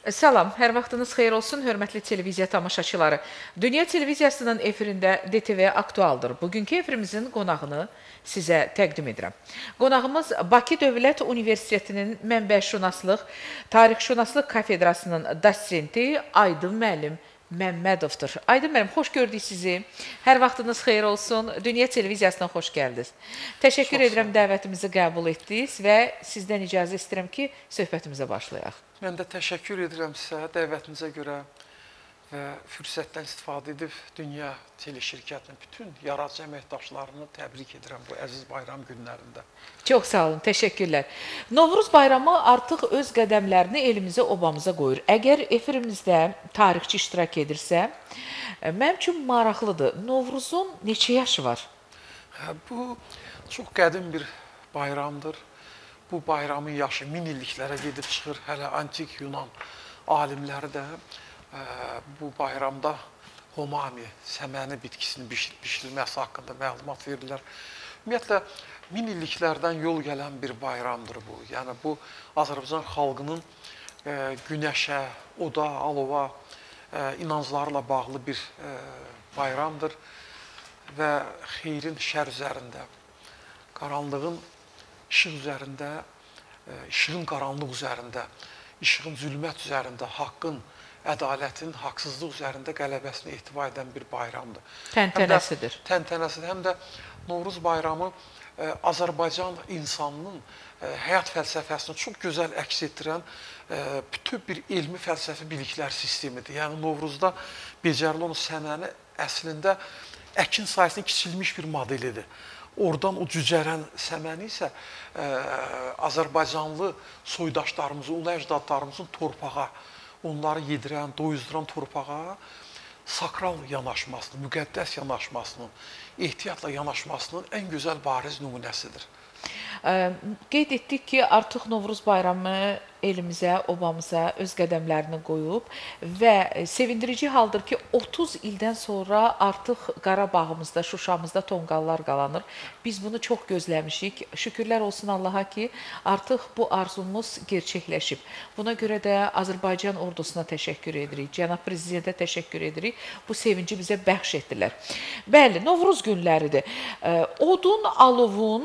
Salam, hər vaxtınız xeyir olsun, hörmətli televiziya tamaşaçıları. Dünya televiziyasının efirində DTV Aktualdır. Bugünkü efirimizin qonağını sizə təqdim edirəm. Qonağımız Bakı Dövlət Universitetinin Mənbəşünaslıq, Tarixşünaslıq kafedrasının dosenti Aydın müəllim Məmmədovdur. Aydın müəllim, xoş gördük sizi. Hər vaxtınız xeyir olsun. Dünya televiziyasına xoş gəldiniz. Təşəkkür edirəm dəvətimizi qəbul etdiniz və sizdən icazə istəyirəm ki, söhbətimizə başlayaq. Mən də təşəkkür edirəm sizə dəvətinizə görə və fürsətdən istifadə edib Dünya Teleşirkətinin bütün yaradıcı əməkdaşlarını təbrik edirəm bu əziz bayram günlərində. Çox sağ olun, təşəkkürlər. Novruz bayramı artıq öz qədəmlərini elimizə, obamıza qoyur. Əgər efirimizdə tarixçi iştirak edirsə, mənim üçün maraqlıdır. Novruzun neçə yaşı var? Bu çox qədim bir bayramdır. Bu bayramın yaşı 1000 illiklərə gedib çıxır. Hələ antik Yunan alimləri də bu bayramda homami, səməni bitkisinin bişirilməsi haqqında məlumat verirlər. Ümumiyyətlə, 1000 illiklərdən yol gələn bir bayramdır bu. Yəni, bu Azərbaycan xalqının günəşə, oda, alova inanclarla bağlı bir bayramdır və xeyrin şər üzərində, qaranlığın işıq üzərində, işığın qaranlıq üzərində, işığın zülmət üzərində, haqqın, ədalətin, haqsızlıq üzərində qələbəsini ehtiva edən bir bayramdır. Təntənəsidir. Təntənəsidir. Həm də Novruz bayramı Azərbaycan insanının həyat fəlsəfəsini çox gözəl əks etdirən bütün bir elmi fəlsəfi biliklər sistemidir. Yəni, Novruzda becərli onun səməni əslində əkin sayəsində kiçilmiş bir modelidir. Oradan o cücərən səməni isə Azərbaycanlı soydaşlarımızın, ulu əcdadlarımızın torpağa, onları yedirən, doyuzduran torpağa sakral yanaşmasının, müqəddəs yanaşmasının, ehtiyatla yanaşmasının ən gözəl bariz nümunəsidir. Qeyd etdik ki, artıq Novruz bayramı elimizə, obamıza öz qədəmlərini qoyub və sevindirici haldır ki, 30 ildən sonra artıq Qarabağımızda, Şuşamızda tonqallar qalanır. Biz bunu çox gözləmişik. Şükürlər olsun Allaha ki, artıq bu arzumuz gerçəkləşib. Buna görə də Azərbaycan ordusuna təşəkkür edirik, Cənab Prezidentə təşəkkür edirik. Bu sevinci bizə bəxş etdilər. Bəli, Novruz günləridir. Odun, alovun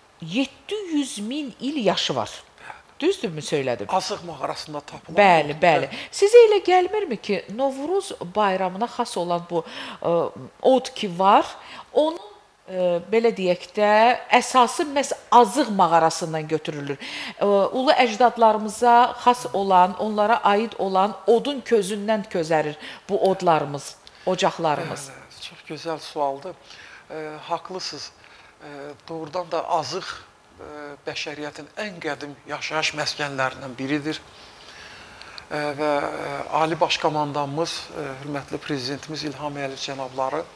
700 min il yaşı var. Düzdürmü söylədim? Azıq mağarasında tapılan. Bəli, bəli. Sizə elə gəlmirmi ki, Novruz bayramına xas olan bu od ki var, onun belə deyək də, əsası məhz Azıq mağarasından götürülür. Ulu əcdadlarımıza xas olan, onlara aid olan odun közündən közərir bu odlarımız, ocaqlarımız. Çox gözəl sualdır. Haqlısınız. Doğrudan da Azıq bəşəriyyətin ən qədim yaşayış məskənlərindən biridir və Ali Baş Komandanımız, hörmətli Prezidentimiz İlham Əliyev cənabları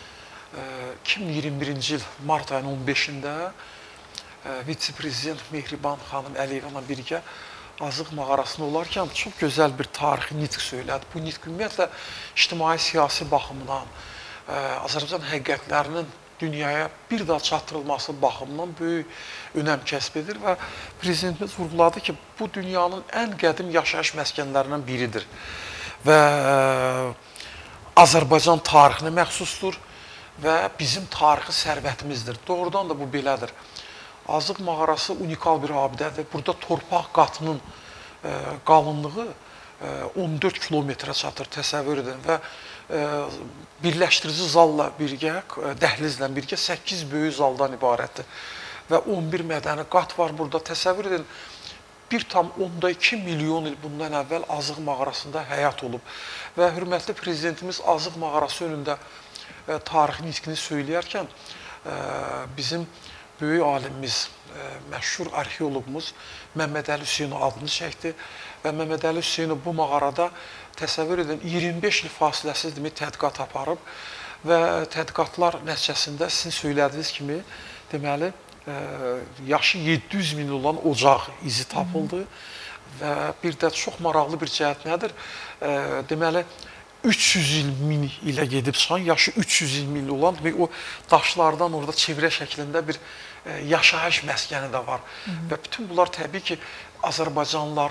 2021-ci il mart ayının 15-də vitse-prezident Mehriban xanım Əliyevlə birgə Azıq mağarasında olarkən çox gözəl bir tarixi nitq söylədi. Bu nitq ümumiyyətlə ictimai-siyasi baxımdan, Azərbaycan həqiqətlərinin dünyaya bir daha çatdırılması baxımından böyük önəm kəsb edir və Prezidentimiz vurğuladı ki, bu dünyanın ən qədim yaşayış məskənlərindən biridir və Azərbaycan tarixinə məxsusdur və bizim tarixi sərvətimizdir. Doğrudan da bu belədir. Azıq mağarası unikal bir abidədir. Burada torpaq qatının qalınlığı 14 kilometrə çatır, təsəvvür edin və birləşdirici zalla birgə, dəhlizlə birgə 8 böyük zaldan ibarətdir və 11 mədəni qat var burada. Təsəvvür edin, 1,2 milyon il bundan əvvəl Azıq mağarasında həyat olub və hörmətli Prezidentimiz Azıq mağarası önündə tarixi nitqini söyləyərkən bizim böyük alimimiz, məşhur arxeoloqumuz Məmməd Əli Hüseynov adını çəkdi və Məmməd Əli Hüseynov bu mağarada təsəvvür edin, 25 il fasiləsiz demək tədqiqat aparıb və tədqiqatlar nəticəsində sizin söylədiyiniz kimi deməli, yaşı 700 min olan ocaq izi tapıldı və bir də çox maraqlı bir cəhət nədir? Deməli, 300 il min ilə gedib çıxan, yaşı 300 il min olan və o daşlardan orada çevrə şəklində bir yaşayış məskəni də var və bütün bunlar təbii ki, Azərbaycanlıların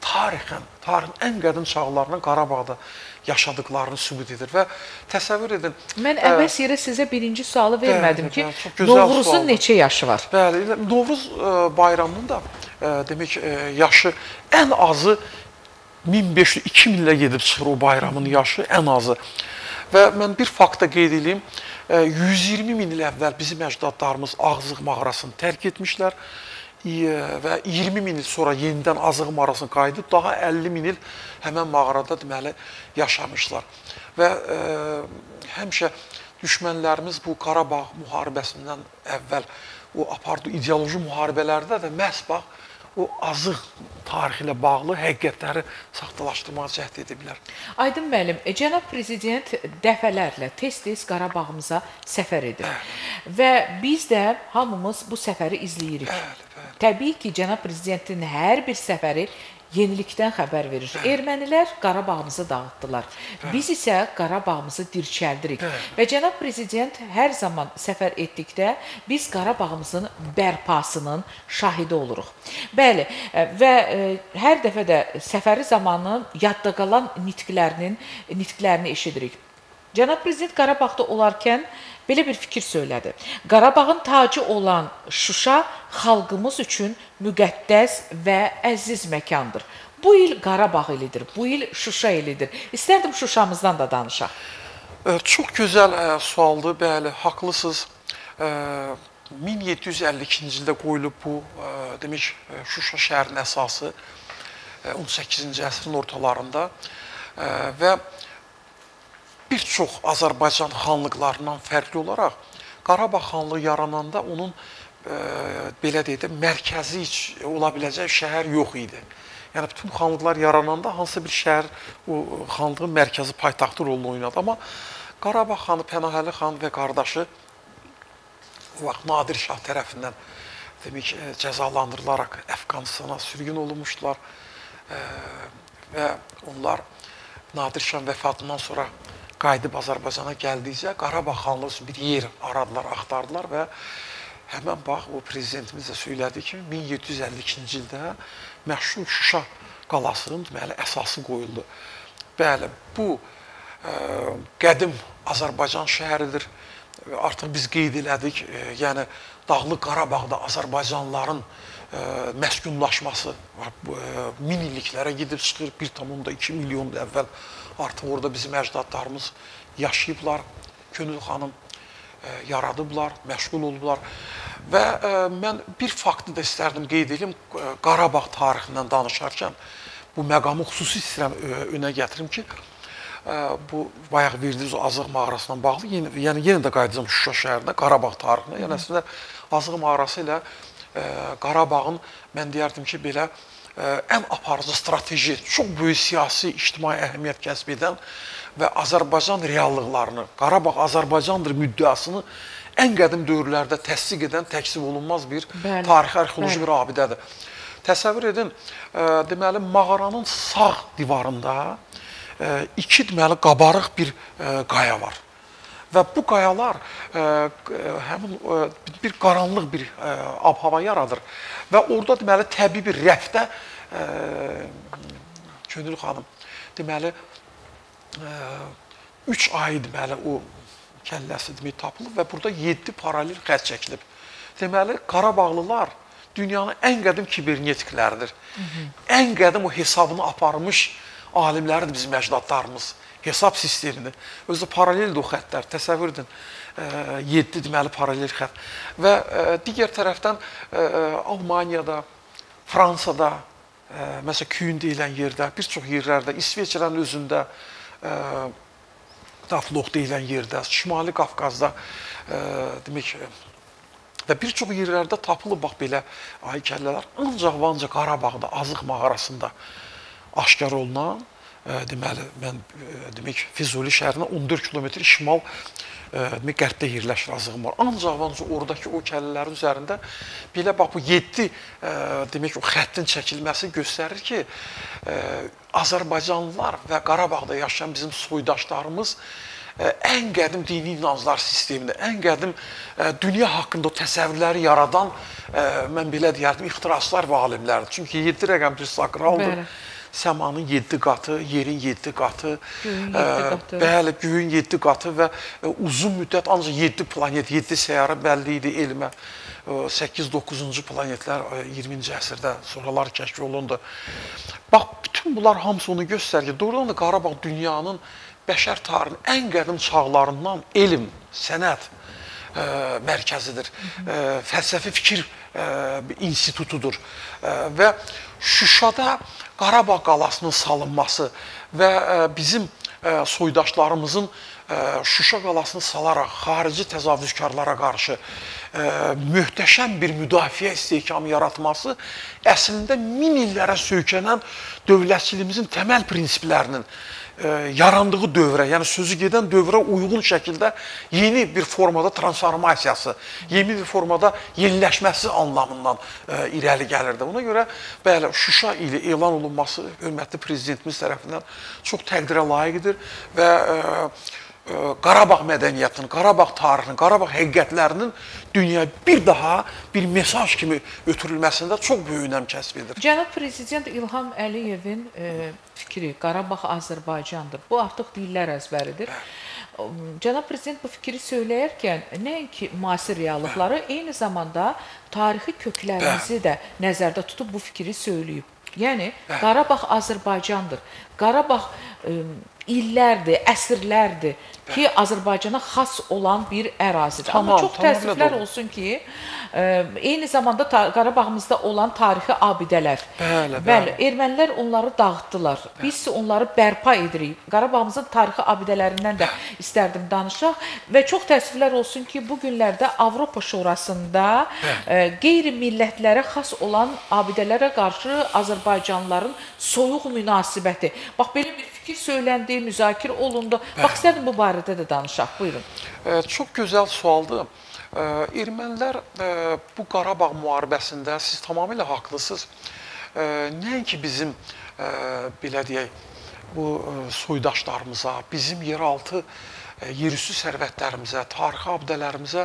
tarixin ən qədim çağlarının Qarabağda yaşadıklarını sübut edir və təsəvvür edin. Mən əbəs yerə sizə birinci sualı vermədim ki, bəli, Novruzun neçə yaşı var? Bəli, Novruz bayramının da demək yaşı ən azı 1500-2000 ilə gedib çıxır o bayramın yaşı ən azı. Və mən bir fakta qeyd edeyim, 120 min il əvvəl bizim əcdadlarımız Ağzıq mağarasını tərk etmişlər və 20 min il sonra yenidən Azıq mağarasını qayıdıb, daha 50 min il həmən mağarada deməli yaşamışlar. Və həmişə düşmənlərimiz bu Qarabağ müharibəsindən əvvəl o apardığı ideoloji müharibələrdə də məhz bax, o Azıq tarixi ilə bağlı həqiqətləri saxtalaşdırmağa cəhd ediblər. Aydın müəllim, cənab prezident dəfələrlə tez-tez Qarabağımıza səfər edir. Və biz də hamımız bu səfəri izləyirik. Təbii ki, cənab prezidentin hər bir səfəri yenilikdən xəbər verir. Ermənilər Qarabağımızı dağıtdılar. Biz isə Qarabağımızı dirçəldirik. Və cənab prezident hər zaman səfər etdikdə biz Qarabağımızın bərpasının şahidi oluruq. Bəli, və hər dəfə də səfəri zamanı yadda qalan nitqlərini eşidirik. Cənab prezident Qarabağda olarkən belə bir fikir söylədi. Qarabağın tacı olan Şuşa xalqımız üçün müqəddəs və əziz məkandır. Bu il Qarabağ ilidir, bu il Şuşa ilidir. İstərdim Şuşamızdan da danışaq. Çox gözəl sualdır, bəli, haqlısınız. 1752-ci ildə qoyulub bu, demək, Şuşa şəhərinin əsası 18-ci əsrin ortalarında və bir çox Azərbaycan xanlıqlarından fərqli olaraq Qarabağ xanlığı yarananda onun belə deyək də mərkəzi ola biləcək şəhər yox idi. Yəni bütün xanlıqlar yarananda hansısa bir şəhər o xanlığın mərkəzi paytaxtı rolunu oynadı. Amma Qarabağ xanı Pənahəli xan və qardaşı o vaxt Nadir Şah tərəfindən demək cəzalandırılaraq Əfqanistana sürgün olunmuşdular və onlar Nadir Şah vəfatından sonra qayıdıb Azərbaycana gəldikcə Qarabağ xanlığı üçün bir yer aradılar, axtardılar və həmən bax, o prezidentimiz də söylədi ki, 1752-ci ildə məşhur Şuşa qalasının deməli əsası qoyuldu. Bəli, bu qədim Azərbaycan şəhəridir. Artıq biz qeyd elədik, yəni Dağlıq Qarabağda Azərbaycanlıların məskunlaşması 1000 illiklərə gedib çıxır, 1,2 milyon əvvəl artıq orada bizim əcdadlarımız yaşayıblar, Könül xanım yaradıblar, məşğul olublar və mən bir faktı da istərdim qeyd edeyim, Qarabağ tarixindən danışarkən bu məqamı xüsusi istəyirəm önə gətirim ki, bu bayaq verdiyiniz Azıq mağarasına bağlı, yəni yenə də qayıdacağım Şuşa şəhərinə, Qarabağ tarixinə, yəni əslində Azıq mağarası ilə Qarabağın, mən deyərdim ki, belə ən aparıcı strateji, çox böyük siyasi, ictimai əhəmiyyət kəsb edən və Azərbaycan reallıqlarını, Qarabağ Azərbaycandır müddəasını ən qədim dövrlərdə təsdiq edən, təksib olunmaz bir tarixi, arxeoloji bir abidədir. Təsəvvür edin, deməli, mağaranın sağ divarında iki deməli qabarıq bir qaya var. Və bu qayalar həmin bir qaranlıq bir ab-hava yaradır. Və orada deməli təbii bir rəfdə Könül xanım deməli 3 ay deməli o kəlləsi demək tapılıb və burada 7 paralel xətt çəkilib. Deməli Qarabağlılar dünyanın ən qədim kibernetikləridir. Ən qədim o hesabını aparmış alimləridir bizim əcdadlarımız. Hesab sistemini. Özü paraleldir o xəttlər. Təsəvvür edin, 7 deməli paralel xətt. Və digər tərəfdən Almaniyada, Fransada, məsələn, Küyün deyilən yerdə, bir çox yerlərdə, İsveçrənin özündə, Dafloq deyilən yerdə, Şimali Qafqazda, demək, və bir çox yerlərdə tapılıb bax belə aykəllələr. Ancaq və ancaq Qarabağda, Azıq mağarasında aşkar olunan, deməli, mən demək, Füzuli şəhərinə 14 kilometr şimal demək, qərbdə yerləşir Azığım var. Ancaq oradakı o kəllələrin üzərində belə bax bu 7 demək, o xəttin çəkilməsi göstərir ki, Azərbaycanlılar və Qarabağda yaşayan bizim soydaşlarımız ən qədim dini inanclar sistemində, ən qədim dünya haqqında o təsəvvürləri yaradan, mən belə deyərdim, ixtirasçılar və alimlərdir. Çünki 7 rəqəm bir sakraldır. səmanın 7 qatı, yerin 7 qatı, Göyün 7 qatı. Bəli, göyün 7 qatı və uzun müddət ancaq 7 planet, 7 səyyarə bəlli idi elmə. 8-9-cu planetlər 20-ci əsrdə sonralar kəşf olundu. Bax, bütün bunlar hamısı onu göstərir ki, doğrudan da Qarabağ dünyanın bəşər tarixinin ən qədim çağlarından elm, sənət mərkəzidir. Fəlsəfi fikir institutudur. Və Şuşada Qarabağ qalasının salınması və bizim soydaşlarımızın Şuşa qalasını salaraq xarici təcavüzkarlara qarşı möhtəşəm bir müdafiə istehkamı yaratması əslində min illərə söykənən dövlətçiliyimizin təməl prinsiplərinin yarandığı dövrə, yəni sözü gedən dövrə uyğun şəkildə yeni bir formada transformasiyası, yeni bir formada yeniləşməsi anlamından irəli gəlirdi. Ona görə bəli, Şuşa ili elan olunması hörmətli prezidentimiz tərəfindən çox təqdirə layiqdir və Qarabağ mədəniyyətinin, Qarabağ tarixinin, Qarabağ həqiqətlərinin dünyaya bir daha bir mesaj kimi ötürülməsində çox böyük önəm kəsb edir. Cənab Prezident İlham Əliyevin fikri Qarabağ Azərbaycandır. Bu artıq dillər əzbəridir. Cənab Prezident bu fikri söyləyərkən nəinki müasir reallıqları, eyni zamanda tarixi köklərimizi də nəzərdə tutub bu fikri söyləyib. Yəni, Qarabağ Azərbaycandır. Qarabağ illərdir, əsrlərdir ki, Azərbaycana xas olan bir ərazidir. Amma çox təəssüflər olsun ki, eyni zamanda Qarabağımızda olan tarixi abidələr. Bəli, ermənilər onları dağıtdılar. Biz isə onları bərpa edirik. Qarabağımızın tarixi abidələrindən də istərdim danışaq. Və çox təəssüflər olsun ki, bu günlərdə Avropa Şurasında qeyri-millətlərə xas olan abidələrə qarşı Azərbaycanlıların soyuq münasibəti. Bax, belə bir fikir söyləndi, müzakirə olundu. Bax, istərdim bu barədə də danışaq. Buyurun. Çox gözəl sualdır. Ermənilər bu Qarabağ müharibəsində siz tamamilə haqlısınız. Nəinki bizim, belə deyək, bu soydaşlarımıza, bizim yeraltı, yerüstü sərvətlərimizə, tarixi abidələrimizə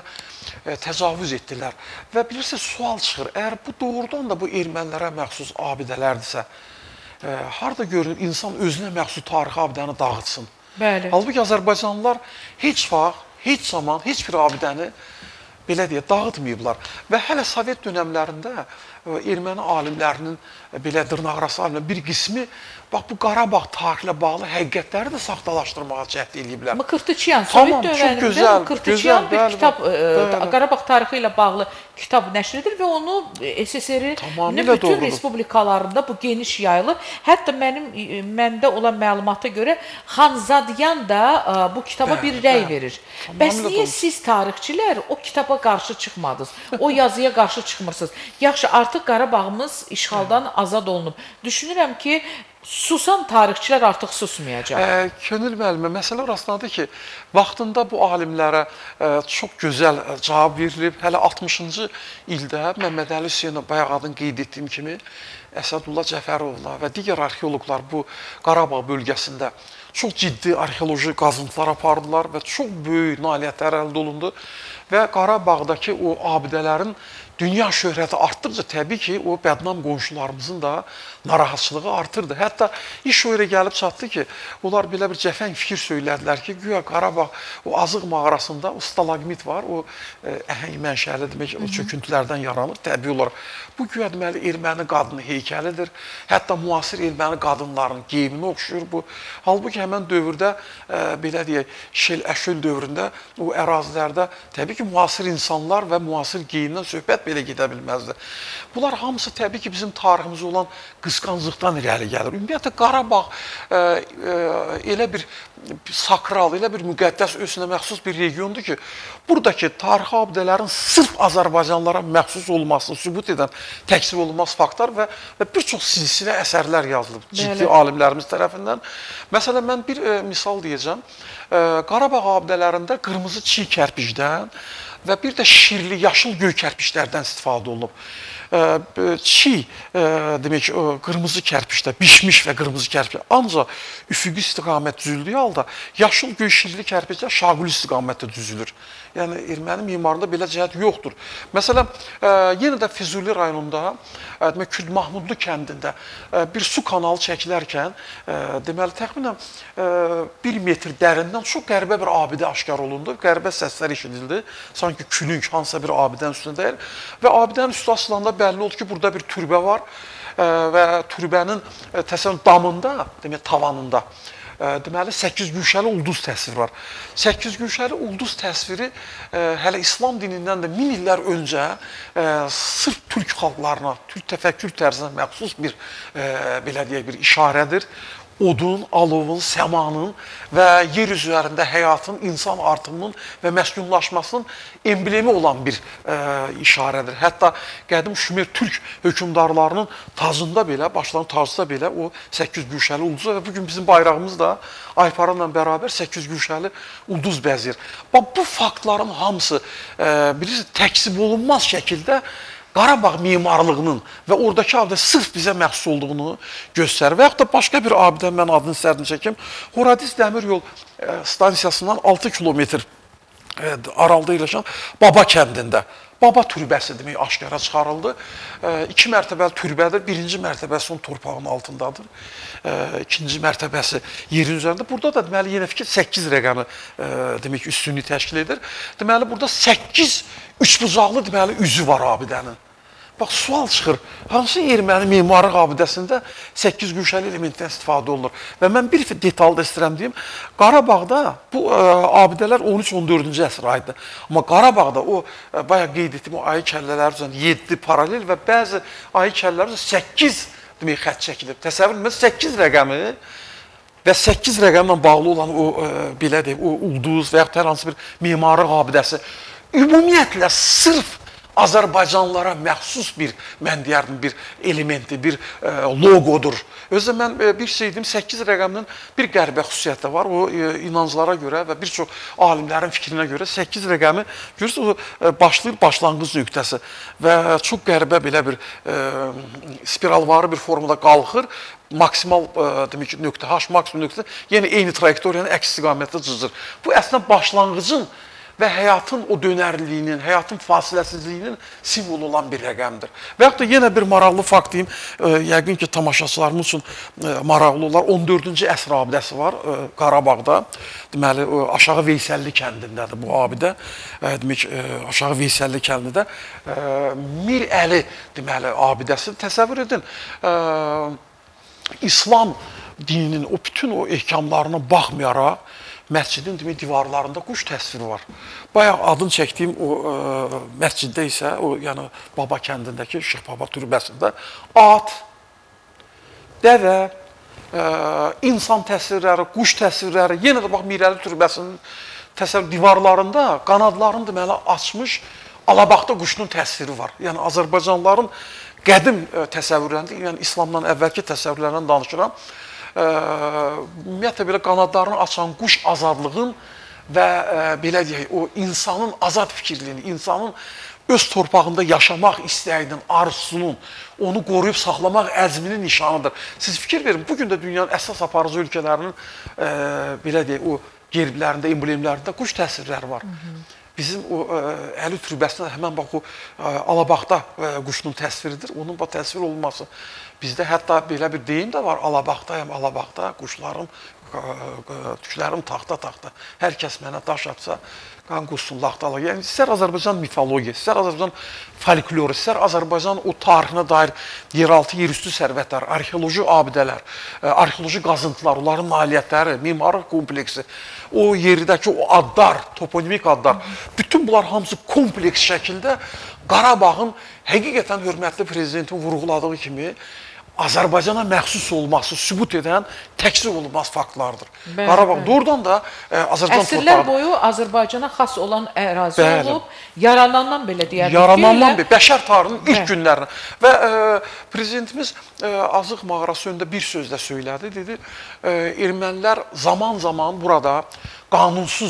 təcavüz etdilər. Və bilirsiniz, sual çıxır, əgər bu doğrudan da bu ermənilərə məxsus abidələrdirsə, harada görünür insan özünə məxsus tarixi abidəni dağıtsın? Bəli. Halbuki Azərbaycanlılar heç vaxt, heç zaman, heç bir abidəni belə deyə dağıtmayıblar. Və hələ Sovet dönəmlərində erməni alimlərinin, belə dırnaqarası alimlərinin bir qismi bax, bu Qarabağ tarixlə bağlı həqiqətləri də saxtalaşdırmağa cəhd ediblər. Mıqırtıçıyan, Sovet dövrlərində Mıqırtıçıyan bir kitab, Qarabağ tarixi ilə bağlı kitab nəşr edir və onu SSR-in bütün respublikalarında bu geniş yayılır. Hətta məndə olan məlumata görə Xanzadyan da bu kitaba bir rəy verir. Bəs niyə siz tarixçilər o kitaba qarşı çıxmadınız? O yazıya qarşı çıxmırsınız? Yaxşı, artıq Qarabağımız işğaldan azad olunub. Düşünürəm ki, susan tarixçilər artıq susmayacaq. Könül müəllimə, məsələ orasındadır ki, vaxtında bu alimlərə çox gözəl cavab verilib. Hələ 60-cı ildə Məmməd Əli Hüseynov bayaq adını qeyd etdiyim kimi Əsədullah Cəfərovla və digər arxeoloqlar bu Qarabağ bölgəsində çox ciddi arxeoloji qazıntılar apardılar və çox böyük nailiyyətlər əldə olundu. Və Qarabağdakı o abidələrin dünya şöhrəti artdıqca təbii ki, o bədnam qonşularımızın da narahatçılığı artırdı. Hətta iş o yerə gəlib çatdı ki, onlar belə bir cəfəng fikir söylədilər ki, güya Qarabağ o Azıq mağarasında o stalagmit var, o əhəng mənşəli demək, o çöküntülərdən yaranır təbii olaraq. Bu güya deməli erməni qadını heykəlidir. Hətta müasir erməni qadınlarının geyimini oxşuyur bu. Halbuki həmən dövrdə belə deyək, Şel-Əşöl dövründə o ərazilərdə təbii ki, müasir insanlar və müasir geyimdən söhbət belə gedə bilməzdi. Bunlar hamısı təbii ki, bizim tariximizə olan qısqanclıqdan irəli gəlir. Ümumiyyətlə, Qarabağ elə bir sakral, elə bir müqəddəs özünə məxsus bir regiondur ki, buradakı tarixi abidələrin sırf Azərbaycanlılara məxsus olmasını sübut edən təksib olunmaz faktlar və bir çox silsilə əsərlər yazılıb ciddi alimlərimiz tərəfindən. Məsələn, mən bir misal deyəcəm. Qarabağ abidələrində qırmızı çiy kərpicdən və bir də şirli, yaşıl göy kərpiclərdən istifadə olunub. çiğ, demək, qırmızı kərpiçdə, bişmiş və qırmızı kərpiçdə ancaq üfüqi istiqamət düzüldüyü halda yaşıl göy şirli kərpiçlər şaquli istiqamətdə düzülür. Yəni, erməni mimarında belə cəhət yoxdur. Məsələn, yenə də Füzuli rayonunda, demək, Kürd Mahmudlu kəndində bir su kanalı çəkilərkən, deməli, təxminən 1 metr dərindən çox qəribə bir abidə aşkar olundu. Qəribə səslər eşidildi. Sanki külünk hansısa bir abidənin üstündə deyil. Və abidənin üstü asılanda bəlli oldu ki, burada bir türbə var və türbənin təsəvvürün damında, demək, tavanında deməli 8 güşəli ulduz təsviri var. 8 güşəli ulduz təsviri hələ İslam dinindən də 1000 illər öncə sırf türk xalqlarına, türk təfəkkür tərzinə məxsus bir belə deyək bir işarədir. Odun, alovun, səmanın və yer üzərində həyatın, insan artımının və məskunlaşmasının emblemi olan bir işarədir. Hətta qədim Şumer türk hökmdarlarının tacında belə, başlarının tacında belə o 8 güşəli ulduz və bugün bizim bayrağımız da ayparanla bərabər 8 güşəli ulduz bəzir. Bax, bu faktların hamısı bilirsiniz, təksib olunmaz şəkildə Qarabağ mimarlığının və oradakı abidə sırf bizə məxsus olduğunu göstərir. Və yaxud da başqa bir abidən mən adını sərrini çəkim. Horadiz dəmir yol stansiyasından 6 kilometr aralıda yerləşən Baba kəndində. Baba türbəsi demək aşkara çıxarıldı. 2 mərtəbəli türbədir. Birinci mərtəbəsi onun torpağının altındadır. İkinci mərtəbəsi yerin üzərində. Burada da deməli yenə fikir 8 rəqəmi demək üstünlüyü təşkil edir. Deməli burada 8 üçbucaqlı deməli üzü var abidənin. Bax, sual çıxır, hansı erməni mimarlıq abidəsində 8 güşəli elementdən istifadə olunur? Və mən bir detal da istəyirəm deyim, Qarabağda bu abidələr 13-14-cü əsr aiddir. Amma Qarabağda o, bayaq qeyd etdiyim o ayı kəllələr üzərində 7 paralel və bəzi ayı kəllələr üzərində 8 demək, xət çəkilib. Təsəvvür edin, 8 rəqəmi və 8 rəqəmlə bağlı olan o, belə deyim, o ulduz və yaxud hər hansı bir mimarlıq abidəsi ümumiyyətlə sırf Azərbaycanlılara məxsus bir, mən deyərdim, bir elementi, bir logodur. Özdə mən bir şey deyim, 8 rəqəminin bir qəribə xüsusiyyəti var. O, inanclara görə və bir çox alimlərin fikrinə görə 8 rəqəmi, görürsünüz, o başlayır başlanğıc nöqtəsi və çox qəribə belə bir spiralvarı bir formada qalxır. Maksimal demək ki, nöqtə, H maksimum nöqtə, yenə eyni trayektoriyanın əks istiqamətdə cızır. Bu əslində başlanğıcın və həyatın o dönərliyinin, həyatın fasiləsizliyinin simvolu olan bir rəqəmdir. Və yaxud da yenə bir maraqlı fakt deyim, yəqin ki, tamaşaçılarımız üçün maraqlı olar. 14-cü əsr abidəsi var Qarabağda. Deməli, Aşağı Veysəlli kəndindədir bu abidə. Demək, Aşağı Veysəlli kəndində Mir Əli deməli, abidəsi. Təsəvvür edin, İslam dininin o bütün o ehkamlarına baxmayaraq, məscidin demək, divarlarında quş təsviri var. Bayaq adını çəkdiyim o məsciddə isə, o yəni Baba kəndindəki Şeyx Baba türbəsində at, dəvə, insan təsvirləri, quş təsvirləri, yenə də bax Mirəli türbəsinin təsvir divarlarında qanadlarını deməli açmış alabaxta quşunun təsviri var. Yəni Azərbaycanlıların qədim təsəvvürlərində, yəni İslamdan əvvəlki təsəvvürlərdən danışıram. Ümumiyyətlə belə qanadlarını açan quş azadlığın və belə deyək, o insanın azad fikirliyini, insanın öz torpağında yaşamaq istəyinin, arzusunun, onu qoruyub saxlamaq əzminin nişanıdır. Siz fikir verin, bugün də dünyanın əsas aparıcı ölkələrinin belə deyək, o gerblərində, emblemlərində quş təsvirləri var. Bizim o Əli türbəsində həmən bax o alabaxta quşunun təsviridir. Onun bu təsvir olması bizdə hətta belə bir deyim də var. Alabaxtayım, alabaxta quşlarım, tüklərim taxta-taxta. Hər kəs mənə daş atsa, qan qussun, laxtalar. Yəni, istər Azərbaycan mifologiyası, istər Azərbaycan folkloru, istər Azərbaycan o tarixinə dair yeraltı, yerüstü sərvətlər, arxeoloji abidələr, arxeoloji qazıntılar, onların nailiyyətləri, mimarlıq kompleksi, o yerdəki o adlar, toponimik adlar, bütün bunlar hamısı kompleks şəkildə Qarabağın həqiqətən hörmətli prezidentin vurğuladığı kimi Azərbaycana məxsus olması sübut edən təksir olunmaz faktlardır. Qarabağ doğrudan da Azərbaycan torpağı... Əsrlər boyu Azərbaycana xas olan ərazi olub, yaranandan belə deyərdik. Yaranandan belə, bəşər tarixinin ilk günlərinə. Və prezidentimiz Azıq mağarası önündə bir söz də söylədi. Dedi, ermənilər zaman-zaman burada qanunsuz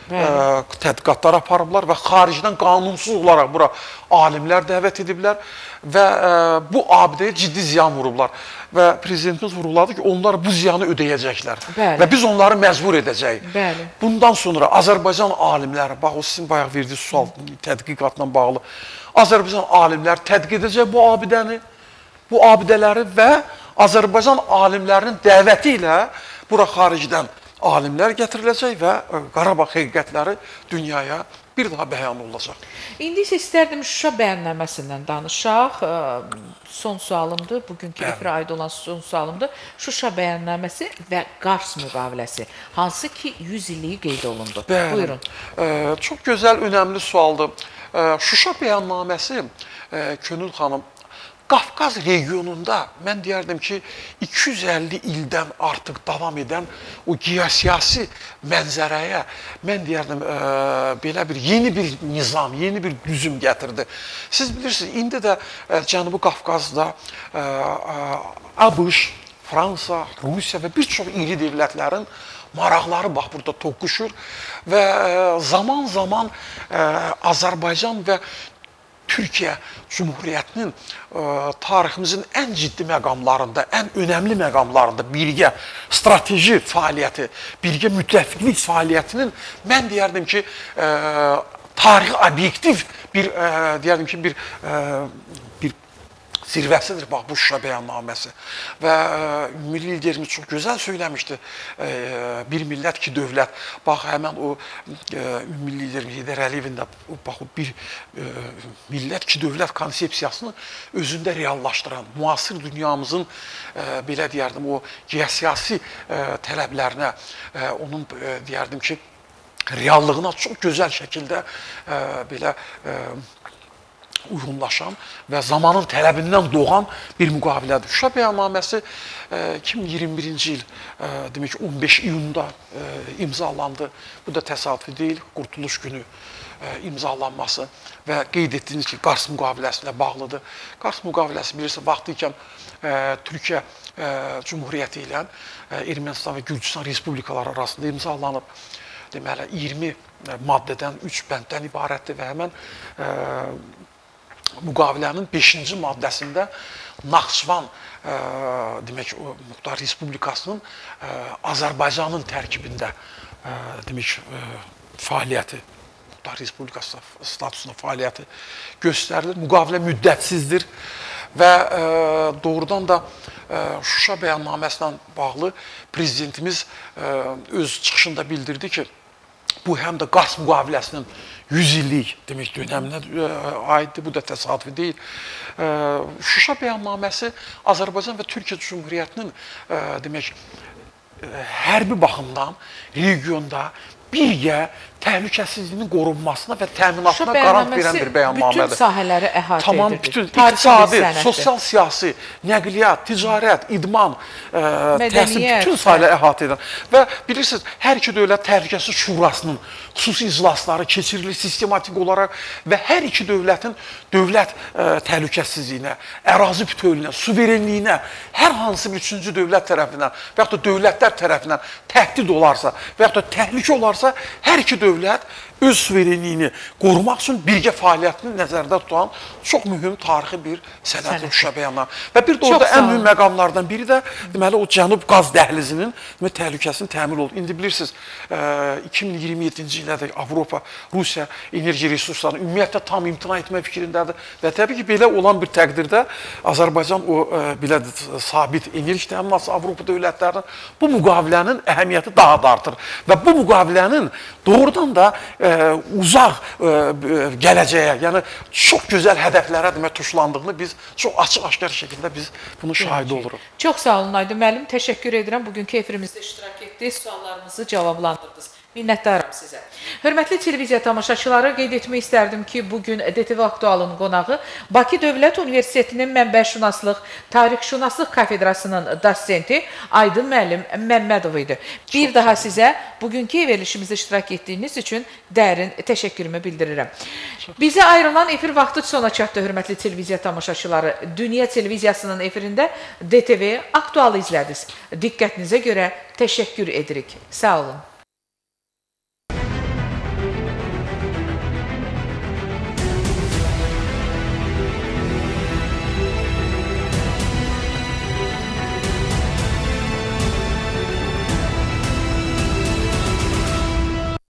tədqiqatlar aparıblar və xaricdən qanunsuz olaraq bura alimlər dəvət ediblər və bu abidəyə ciddi ziyan vurublar. Və prezidentimiz vuruladı ki, onlar bu ziyanı ödəyəcəklər. Bəli. Və biz onları məcbur edəcəyik. Bəli. Bundan sonra Azərbaycan alimləri, bax o sizin bayaq verdiyiniz sual tədqiqatla bağlı, Azərbaycan alimləri tədqiq edəcək bu abidəni, bu abidələri və Azərbaycan alimlərinin dəvəti ilə bura xaricdən alimlər gətiriləcək və Qarabağ həqiqətləri dünyaya bir daha bəyan olacaq. İndi isə istərdim Şuşa bəyannaməsindən danışaq. Son sualımdır, bugünkü efirə aid olan son sualımdır. Şuşa bəyannaməsi və Qars müqaviləsi, hansı ki 100 illiyi qeyd olundu. Buyurun. Çox gözəl, önəmli sualdır. Şuşa bəyannaməsi, Könül xanım, Qafqaz regionunda mən deyərdim ki, 250 ildən artıq davam edən o geosiyasi mənzərəyə, mən deyərdim, belə bir yeni bir nizam, yeni bir düzüm gətirdi. Siz bilirsiniz, indi də Cənubi Qafqazda ABŞ, Fransa, Rusiya və bir çox iri devlətlərin maraqları bax burada toqquşur və zaman-zaman Azərbaycan və Türkiyə Cumhuriyyətinin tariximizin ən ciddi məqamlarında, ən önəmli məqamlarında birgə strateji fəaliyyəti, birgə müttəfiqlik fəaliyyətinin mən deyərdim ki, tarixi obyektiv bir, deyərdim ki, bir zirvəsidir bax bu Şuşa bəyannaməsi. Və milli liderimiz çox gözəl söyləmişdi, bir millət ki dövlət. Bax, həmən o milli liderimiz Heydər Əliyevin də bax, bir millət ki dövlət konsepsiyasını özündə reallaşdıran, müasir dünyamızın, belə deyərdim, o geosiyasi tələblərinə, onun deyərdim ki, reallığına çox gözəl şəkildə belə uyğunlaşan və zamanın tələbindən doğan bir müqavilədir. Şuşa bəyannaməsi 2021-ci il, demək ki, 15 iyunda imzalandı. Bu da təsadüfi deyil, Qurtuluş günü imzalanması və qeyd etdiyiniz ki, Qars müqaviləsi ilə bağlıdır. Qars müqaviləsi bilirsə, vaxtı ikən Türkiyə Cumhuriyyəti ilə Ermənistan və Gürcüstan Respublikaları arasında imzalanıb. Deməli, 20 maddədən, 3 bənddən ibarətdir və həmən müqavilənin 5-ci maddəsində Naxçıvan demək Muxtar Respublikasının Azərbaycanın tərkibində demək fəaliyyəti, Muxtar Respublikası statusunda fəaliyyəti göstərilir. Müqavilə müddətsizdir və doğrudan da Şuşa bəyannaməsinə bağlı prezidentimiz öz çıxışında bildirdi ki, bu həm də Qars müqaviləsinin 100 illik demək dönəminə aiddir, bu da təsadüfi deyil. Şuşa bəyannaməsi Azərbaycan və Türkiyə Cumhuriyyətinin demək hərbi baxımdan regionda birgə təhlükəsizliyinin qorunmasına və təminatına qarant verən bir bəyannamədir. Bütün sahələri əhatə edir. Tamam, bütün iqtisadi, sosial siyasi, nəqliyyat, ticarət, idman, təhsil, bütün sahələri əhatə edən. Və bilirsiniz, hər iki dövlət təhlükəsizlik şurasının xüsusi iclasları keçirilir sistematik olaraq və hər iki dövlətin dövlət təhlükəsizliyinə, ərazi bütövlüyünə, suverenliyinə, hər hansı bir üçüncü dövlət tərəfindən və yaxud da dövlətlər tərəfindən təhdid olarsa və yaxud da təhlükə olarsa, hər iki dövlət öz suverenliyini qorumaq üçün birgə fəaliyyətini nəzərdə tutan çox mühüm tarixi bir sənəddir Şuşa bəyannaməsi. Və bir də orada ən mühüm məqamlardan biri də deməli o Cənub qaz dəhlizinin təhlükəsinin təmin oldu. İndi bilirsiniz 2027-ci ildə Avropa Rusiya enerji resurslarını ümumiyyətlə tam imtina etmə fikrindədir və təbii ki belə olan bir təqdirdə Azərbaycan o belə sabit enerji təminatı Avropa dövlətlərinin bu müqavilənin əhəmiyyəti daha da artır və bu müqavilənin doğrudan da uzaq gələcəyə, yəni çox gözəl hədəflərə tuşlandığını biz çox açıq-aşkar şəkildə biz bunun şahidi oluruq. Çox sağ olun Aydın müəllim, təşəkkür edirəm. Bugünkü efirimizdə iştirak etdiniz, suallarımızı cavablandırdınız. Minnətdaram sizə. Hörmətli televiziya tamaşaçıları, qeyd etmək istərdim ki, bugün DTV Aktualın qonağı Bakı Dövlət Universitetinin Mənbəşünaslıq, Tarixşünaslıq kafedrasının dosenti Aydın müəllim Məmmədov idi. Bir daha sizə bugünkü verilişimizdə iştirak etdiyiniz üçün dərin təşəkkürümü bildirirəm. Bizə ayrılan efir vaxtı sona çatdı, hörmətli televiziya tamaşaçıları. Dünya televiziyasının efirində DTV Aktualı izlədiniz. Diqqətinizə görə təşəkkür edirik. Sağ olun.